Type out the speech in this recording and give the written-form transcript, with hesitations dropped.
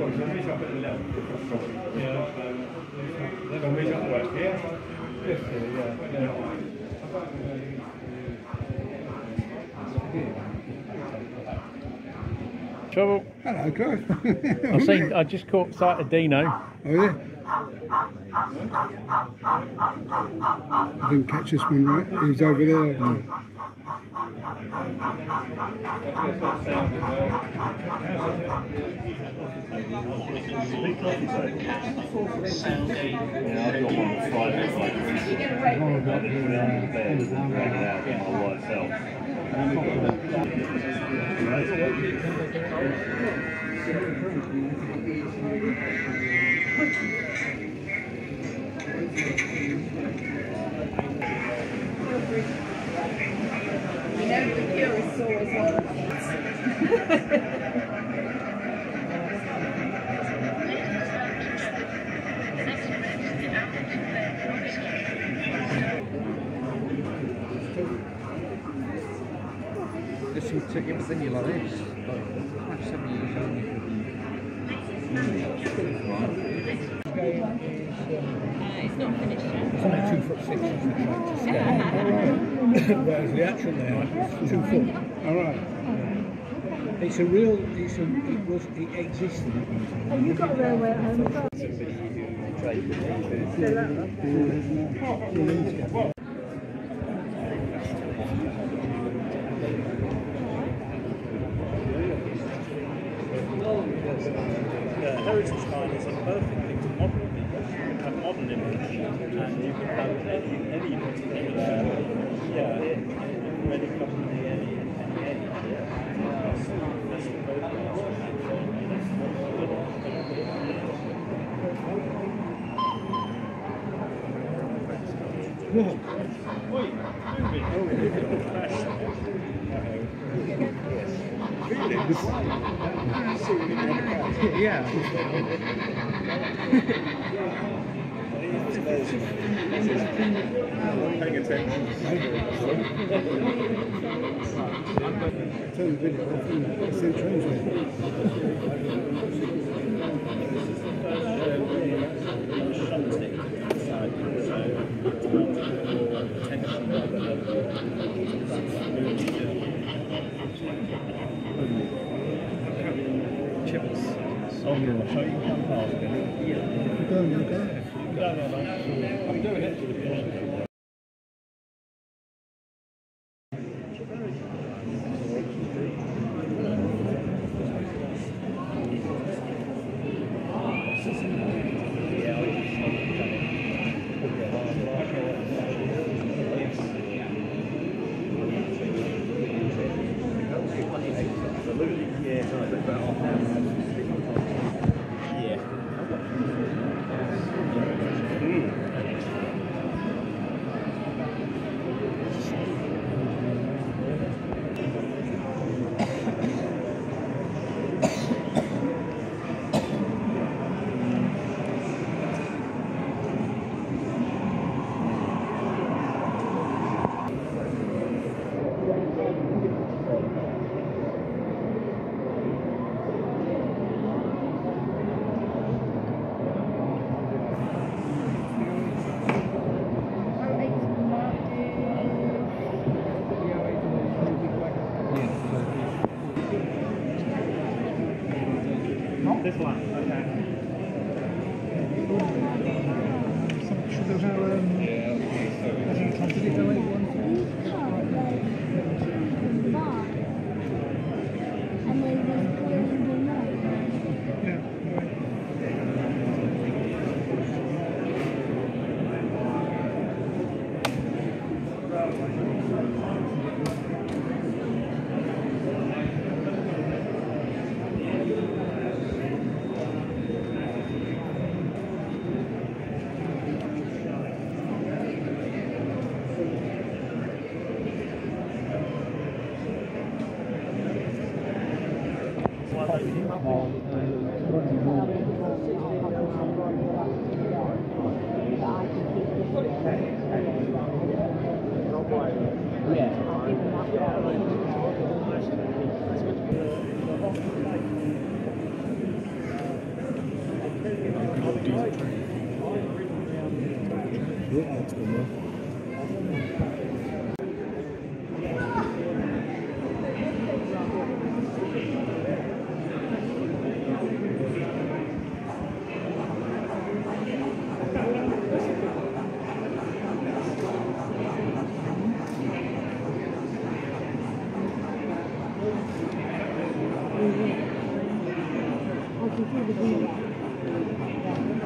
Trouble. Hello, Clive. I just caught sight of Dino. Oh yeah. I didn't catch this one right. He was over there. No. You know the purists always want Just to give a thing like this, like 7 years old. It's not finished yet. It's only 2'6" is the tractor scale. Whereas the actual now is 2 foot. All right. It's a real, it existed. Have you got a railway at home as well? Heritage line is a perfect thing to model. You have modern image, and you can have any company, any age. That's the Yeah. Paying attention. Turn the video off and send translate. Chips. Oh, you're going to show you come past. Go, no, go. No, I'm doing it. This one, okay. it next one. I can see the view.